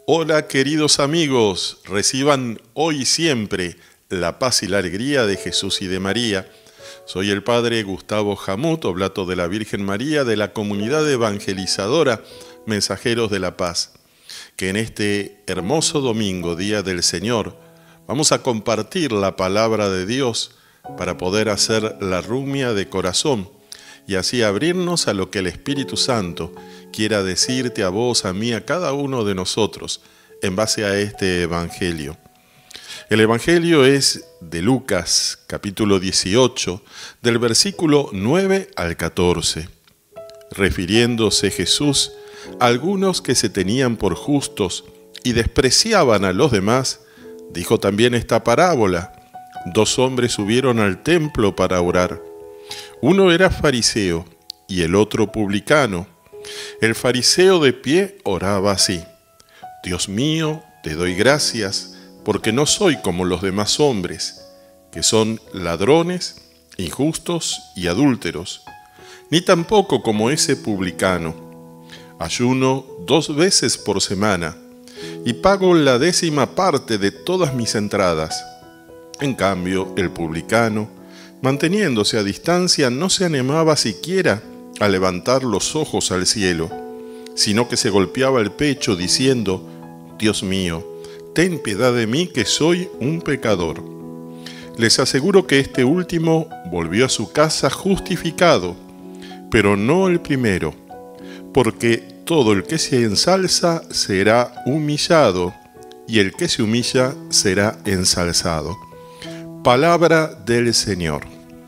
Hola queridos amigos, reciban hoy y siempre la paz y la alegría de Jesús y de María. Soy el Padre Gustavo Jamut, oblato de la Virgen María, de la comunidad evangelizadora Mensajeros de la Paz, que en este hermoso domingo, Día del Señor, vamos a compartir la palabra de Dios para poder hacer la rumia de corazón y así abrirnos a lo que el Espíritu Santo quiera decirte a vos, a mí, a cada uno de nosotros en base a este Evangelio. El Evangelio es de Lucas, capítulo 18, del versículo 9 al 14. Refiriéndose Jesús a algunos que se tenían por justos y despreciaban a los demás, dijo también esta parábola. Dos hombres subieron al templo para orar. Uno era fariseo y el otro publicano. El fariseo de pie oraba así: Dios mío, te doy gracias, porque no soy como los demás hombres, que son ladrones, injustos y adúlteros, ni tampoco como ese publicano. Ayuno 2 veces por semana y pago la 10ª parte de todas mis entradas. En cambio, el publicano, manteniéndose a distancia, no se animaba siquiera a levantar los ojos al cielo, sino que se golpeaba el pecho diciendo: Dios mío, ten piedad de mí que soy un pecador. Les aseguro que este último volvió a su casa justificado, pero no el primero, porque todo el que se ensalza será humillado, y el que se humilla será ensalzado. Palabra del Señor.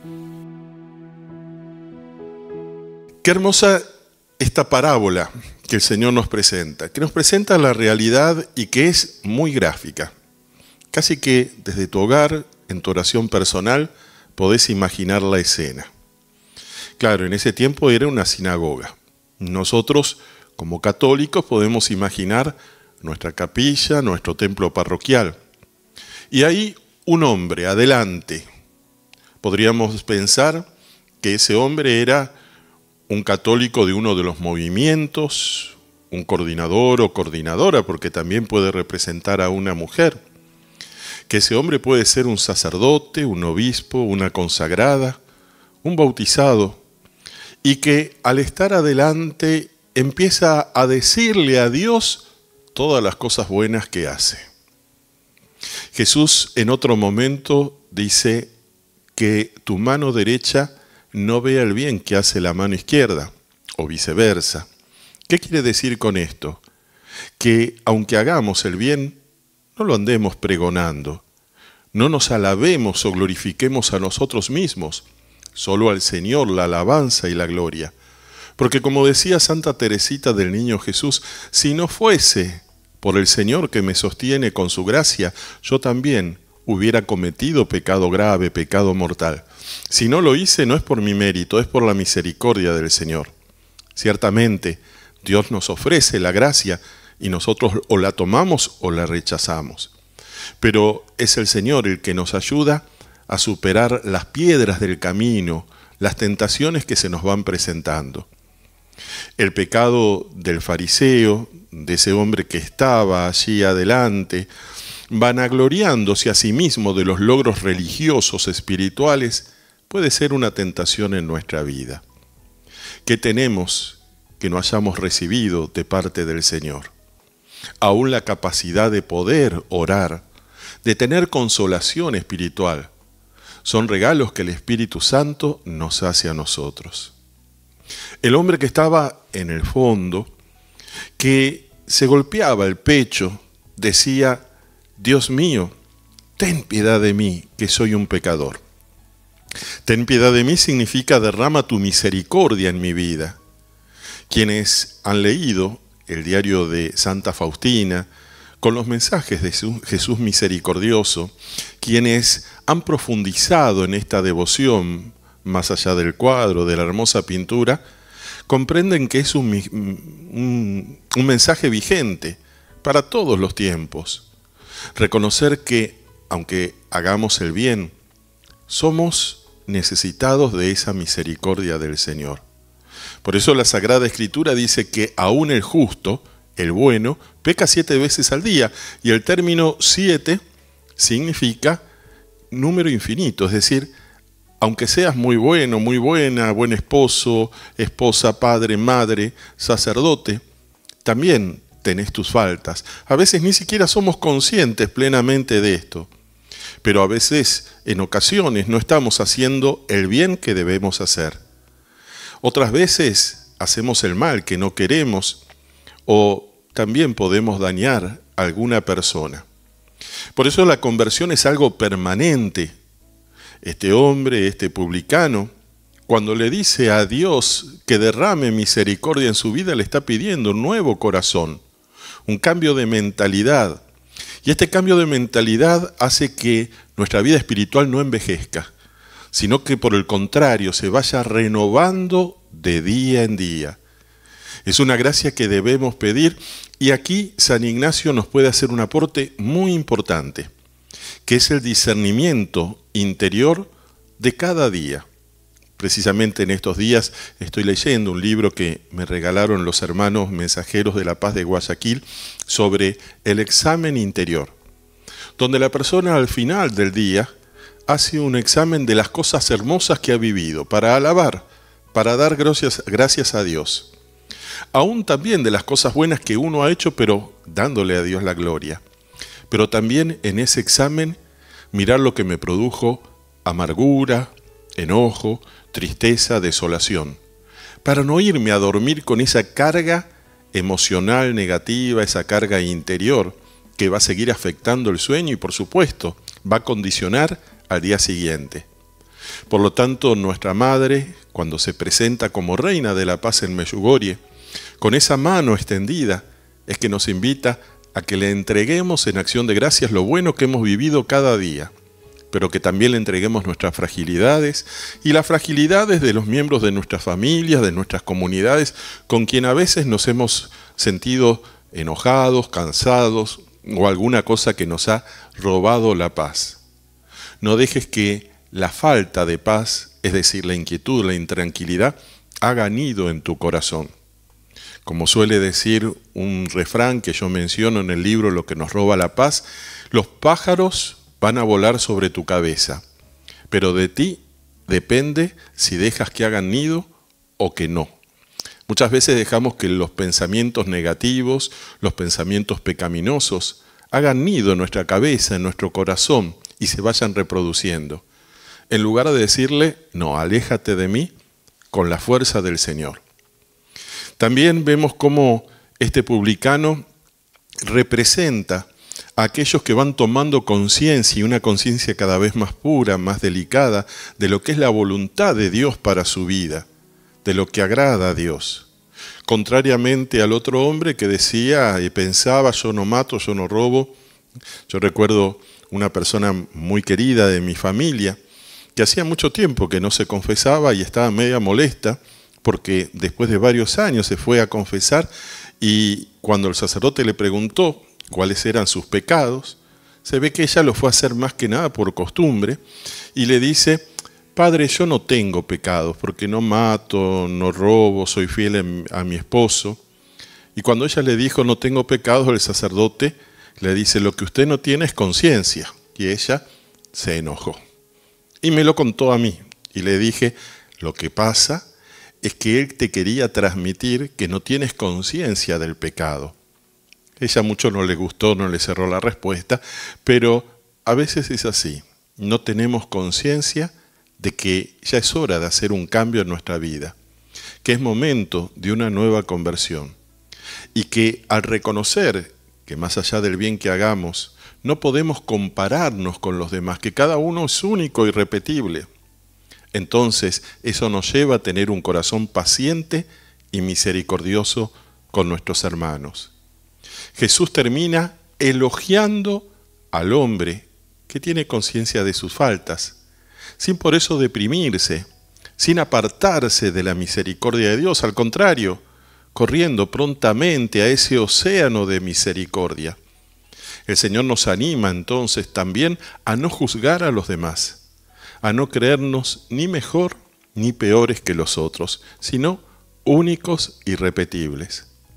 Qué hermosa esta parábola que el Señor nos presenta, que nos presenta la realidad y que es muy gráfica. Casi que desde tu hogar, en tu oración personal, podés imaginar la escena. Claro, en ese tiempo era una sinagoga. Nosotros, como católicos, podemos imaginar nuestra capilla, nuestro templo parroquial. Y ahí un hombre adelante. Podríamos pensar que ese hombre era un católico de uno de los movimientos, un coordinador o coordinadora, porque también puede representar a una mujer. Que ese hombre puede ser un sacerdote, un obispo, una consagrada, un bautizado, y que al estar adelante empieza a decirle a Dios todas las cosas buenas que hace. Jesús en otro momento dice que tu mano derecha no vea el bien que hace la mano izquierda, o viceversa. ¿Qué quiere decir con esto? Que aunque hagamos el bien, no lo andemos pregonando, no nos alabemos o glorifiquemos a nosotros mismos, solo al Señor la alabanza y la gloria. Porque como decía Santa Teresita del Niño Jesús, si no fuese por el Señor que me sostiene con su gracia, yo también hubiera cometido pecado grave, pecado mortal. Si no lo hice, no es por mi mérito, es por la misericordia del Señor. Ciertamente, Dios nos ofrece la gracia y nosotros o la tomamos o la rechazamos. Pero es el Señor el que nos ayuda a superar las piedras del camino, las tentaciones que se nos van presentando. El pecado del fariseo, de ese hombre que estaba allí adelante, vanagloriándose a sí mismo de los logros religiosos, espirituales, puede ser una tentación en nuestra vida. ¿Qué tenemos que no hayamos recibido de parte del Señor? Aún la capacidad de poder orar, de tener consolación espiritual, son regalos que el Espíritu Santo nos hace a nosotros. El hombre que estaba en el fondo, que se golpeaba el pecho, decía: Dios mío, ten piedad de mí, que soy un pecador. Ten piedad de mí significa derrama tu misericordia en mi vida. Quienes han leído el diario de Santa Faustina, con los mensajes de Jesús misericordioso, quienes han profundizado en esta devoción, más allá del cuadro, de la hermosa pintura, comprenden que es un mensaje vigente para todos los tiempos. Reconocer que, aunque hagamos el bien, somos necesitados de esa misericordia del Señor. Por eso la Sagrada Escritura dice que aún el justo, el bueno, peca 7 veces al día. Y el término 7 significa número infinito, es decir, aunque seas muy bueno, muy buena, buen esposo, esposa, padre, madre, sacerdote, también tenés tus faltas. A veces ni siquiera somos conscientes plenamente de esto, pero a veces, en ocasiones, no estamos haciendo el bien que debemos hacer. Otras veces hacemos el mal que no queremos, o también podemos dañar a alguna persona. Por eso la conversión es algo permanente. Este hombre, este publicano, cuando le dice a Dios que derrame misericordia en su vida, le está pidiendo un nuevo corazón, un cambio de mentalidad. Y este cambio de mentalidad hace que nuestra vida espiritual no envejezca, sino que por el contrario se vaya renovando de día en día. Es una gracia que debemos pedir, y aquí San Ignacio nos puede hacer un aporte muy importante, que es el discernimiento interior de cada día. Precisamente en estos días estoy leyendo un libro que me regalaron los hermanos mensajeros de la paz de Guayaquil sobre el examen interior, donde la persona al final del día hace un examen de las cosas hermosas que ha vivido, para alabar, para dar gracias a Dios. Aún también de las cosas buenas que uno ha hecho, pero dándole a Dios la gloria. Pero también en ese examen mirar lo que me produjo amargura, enojo, tristeza, desolación, para no irme a dormir con esa carga emocional negativa, esa carga interior que va a seguir afectando el sueño y por supuesto va a condicionar al día siguiente. Por lo tanto, nuestra Madre, cuando se presenta como Reina de la Paz en Medjugorje, con esa mano extendida, es que nos invita a que le entreguemos en acción de gracias lo bueno que hemos vivido cada día, pero que también le entreguemos nuestras fragilidades y las fragilidades de los miembros de nuestras familias, de nuestras comunidades, con quien a veces nos hemos sentido enojados, cansados o alguna cosa que nos ha robado la paz. No dejes que la falta de paz, es decir, la inquietud, la intranquilidad, haga nido en tu corazón. Como suele decir un refrán que yo menciono en el libro Lo que nos roba la paz, los pájaros van a volar sobre tu cabeza, pero de ti depende si dejas que hagan nido o que no. Muchas veces dejamos que los pensamientos negativos, los pensamientos pecaminosos, hagan nido en nuestra cabeza, en nuestro corazón y se vayan reproduciendo. En lugar de decirle, no, aléjate de mí con la fuerza del Señor. También vemos cómo este publicano representa a aquellos que van tomando conciencia, y una conciencia cada vez más pura, más delicada, de lo que es la voluntad de Dios para su vida, de lo que agrada a Dios. Contrariamente al otro hombre que decía y pensaba, yo no mato, yo no robo. Yo recuerdo una persona muy querida de mi familia, que hacía mucho tiempo que no se confesaba y estaba media molesta, porque después de varios años se fue a confesar, y cuando el sacerdote le preguntó cuáles eran sus pecados, se ve que ella lo fue a hacer más que nada por costumbre, y le dice, Padre, yo no tengo pecados, porque no mato, no robo, soy fiel a mi esposo. Y cuando ella le dijo, no tengo pecados, el sacerdote le dice, lo que usted no tiene es conciencia. Y ella se enojó. Y me lo contó a mí. Y le dije, lo que pasa es que él te quería transmitir que no tienes conciencia del pecado. Ella mucho no le gustó, no le cerró la respuesta, pero a veces es así. No tenemos conciencia de que ya es hora de hacer un cambio en nuestra vida, que es momento de una nueva conversión, y que al reconocer que más allá del bien que hagamos, no podemos compararnos con los demás, que cada uno es único y irrepetible. Entonces, eso nos lleva a tener un corazón paciente y misericordioso con nuestros hermanos. Jesús termina elogiando al hombre que tiene conciencia de sus faltas, sin por eso deprimirse, sin apartarse de la misericordia de Dios, al contrario, corriendo prontamente a ese océano de misericordia. El Señor nos anima entonces también a no juzgar a los demás, a no creernos ni mejor ni peores que los otros, sino únicos y irrepetibles.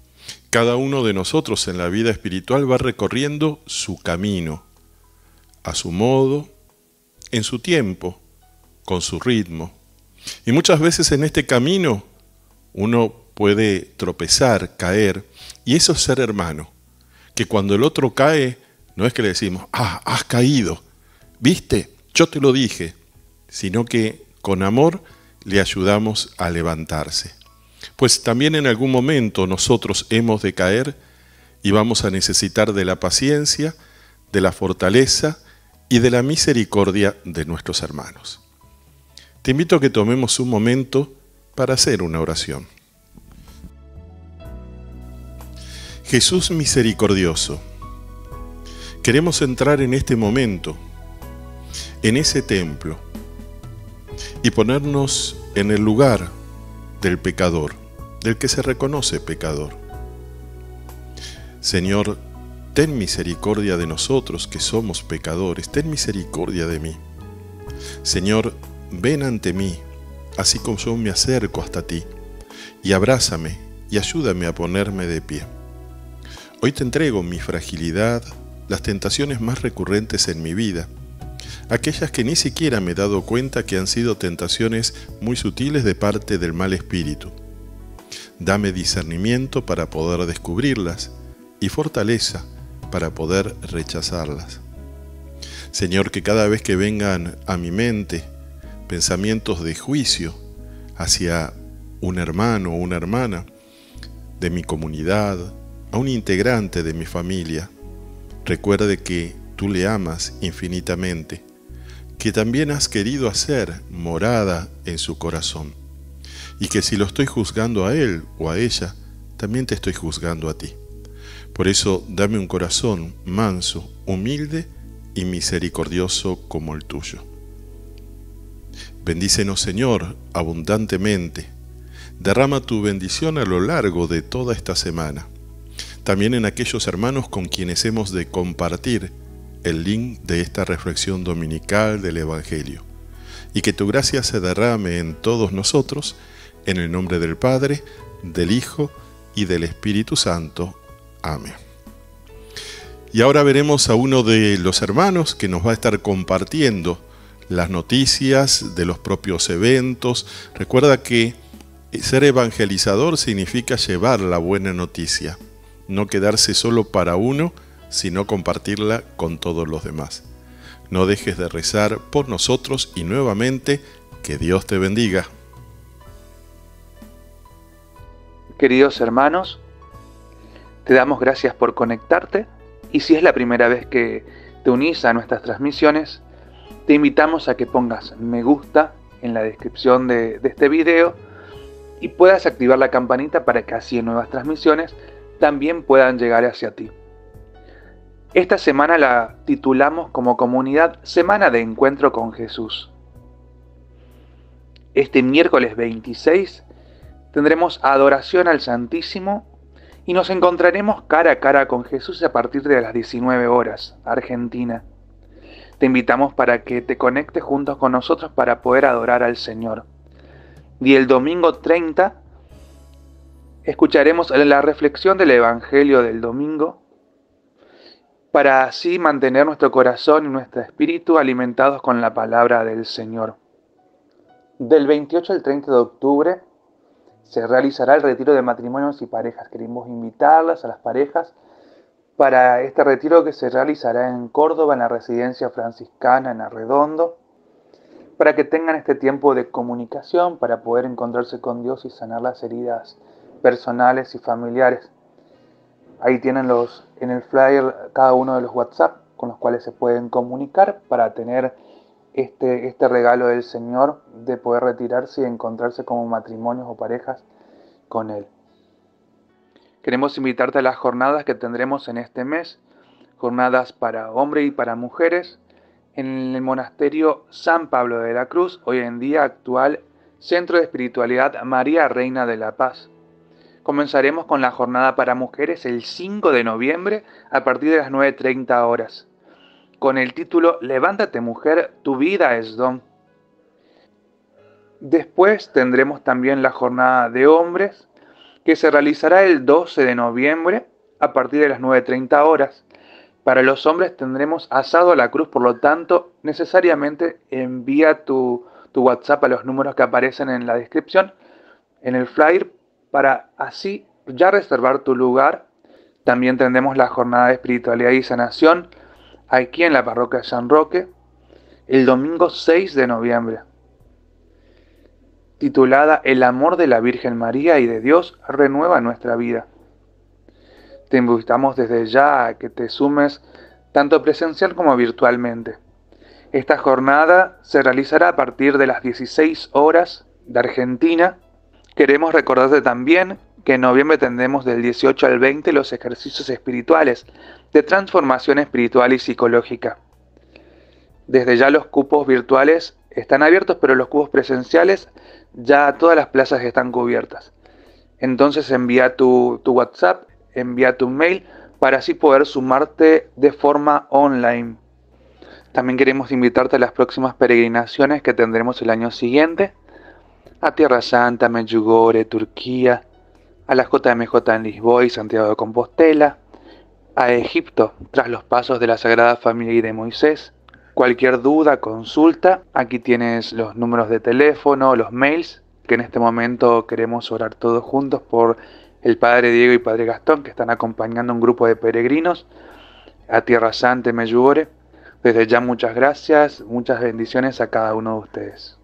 Cada uno de nosotros en la vida espiritual va recorriendo su camino, a su modo, en su tiempo, con su ritmo. Y muchas veces en este camino uno puede tropezar, caer, y eso es ser hermano. Que cuando el otro cae, no es que le decimos, has caído, ¿viste? Yo te lo dije, sino que con amor le ayudamos a levantarse. Pues también en algún momento nosotros hemos de caer y vamos a necesitar de la paciencia, de la fortaleza y de la misericordia de nuestros hermanos. Te invito a que tomemos un momento para hacer una oración. Jesús misericordioso, queremos entrar en este momento, en ese templo, y ponernos en el lugar del pecador, del que se reconoce pecador. Señor, ten misericordia de nosotros que somos pecadores, ten misericordia de mí. Señor, ven ante mí, así como yo me acerco hasta ti, y abrázame y ayúdame a ponerme de pie. Hoy te entrego mi fragilidad, las tentaciones más recurrentes en mi vida, aquellas que ni siquiera me he dado cuenta que han sido tentaciones muy sutiles de parte del mal espíritu. Dame discernimiento para poder descubrirlas y fortaleza para poder rechazarlas. Señor, que cada vez que vengan a mi mente pensamientos de juicio hacia un hermano o una hermana de mi comunidad, a un integrante de mi familia, recuerde que tú le amas infinitamente, que también has querido hacer morada en su corazón, y que si lo estoy juzgando a él o a ella, también te estoy juzgando a ti. Por eso dame un corazón manso, humilde y misericordioso como el tuyo. Bendícenos, Señor, abundantemente. Derrama tu bendición a lo largo de toda esta semana. También en aquellos hermanos con quienes hemos de compartir el link de esta reflexión dominical del Evangelio. Y que tu gracia se derrame en todos nosotros, en el nombre del Padre, del Hijo y del Espíritu Santo. Amén. Y ahora veremos a uno de los hermanos que nos va a estar compartiendo las noticias de los propios eventos. Recuerda que ser evangelizador significa llevar la buena noticia, no quedarse solo para uno, sino compartirla con todos los demás. No dejes de rezar por nosotros y nuevamente, que Dios te bendiga. Queridos hermanos, te damos gracias por conectarte, y si es la primera vez que te unís a nuestras transmisiones, te invitamos a que pongas me gusta en la descripción de este video y puedas activar la campanita para que así nuevas transmisiones también puedan llegar hacia ti. Esta semana la titulamos como comunidad Semana de Encuentro con Jesús. Este miércoles 26 tendremos adoración al Santísimo y nos encontraremos cara a cara con Jesús a partir de las 19 horas, Argentina. Te invitamos para que te conectes juntos con nosotros para poder adorar al Señor. Y el domingo 30 escucharemos la reflexión del Evangelio del domingo para así mantener nuestro corazón y nuestro espíritu alimentados con la palabra del Señor. Del 28 al 30 de octubre se realizará el retiro de matrimonios y parejas. Queremos invitarlas a las parejas para este retiro que se realizará en Córdoba, en la residencia franciscana en Arredondo, para que tengan este tiempo de comunicación, para poder encontrarse con Dios y sanar las heridas personales y familiares. Ahí tienen en el flyer cada uno de los WhatsApp con los cuales se pueden comunicar para tener este regalo del Señor de poder retirarse y encontrarse como matrimonios o parejas con Él. Queremos invitarte a las jornadas que tendremos en este mes, jornadas para hombres y para mujeres, en el monasterio San Pablo de la Cruz, hoy en día actual Centro de Espiritualidad María Reina de la Paz. Comenzaremos con la jornada para mujeres el 5 de noviembre a partir de las 9:30 horas, con el título Levántate mujer, tu vida es don. Después tendremos también la jornada de hombres, que se realizará el 12 de noviembre a partir de las 9:30 horas. Para los hombres tendremos asado a la cruz, por lo tanto, necesariamente envía tu WhatsApp a los números que aparecen en la descripción, en el flyer, para así ya reservar tu lugar. También tendremos la jornada de espiritualidad y sanación aquí en la parroquia San Roque, el domingo 6 de noviembre, titulada El amor de la Virgen María y de Dios renueva nuestra vida. Te invitamos desde ya a que te sumes tanto presencial como virtualmente. Esta jornada se realizará a partir de las 16 horas de Argentina. Queremos recordarte también que en noviembre tendremos del 18 al 20 los ejercicios espirituales de transformación espiritual y psicológica. Desde ya los cupos virtuales están abiertos, pero los cupos presenciales ya todas las plazas están cubiertas. Entonces envía tu WhatsApp, envía tu mail para así poder sumarte de forma online. También queremos invitarte a las próximas peregrinaciones que tendremos el año siguiente, a Tierra Santa, Medjugorje, Turquía, a la JMJ en Lisboa y Santiago de Compostela, a Egipto tras los pasos de la Sagrada Familia y de Moisés. Cualquier duda, consulta, aquí tienes los números de teléfono, los mails, que en este momento queremos orar todos juntos por el Padre Diego y Padre Gastón, que están acompañando a un grupo de peregrinos a Tierra Santa y Medjugorje. Desde ya muchas gracias, muchas bendiciones a cada uno de ustedes.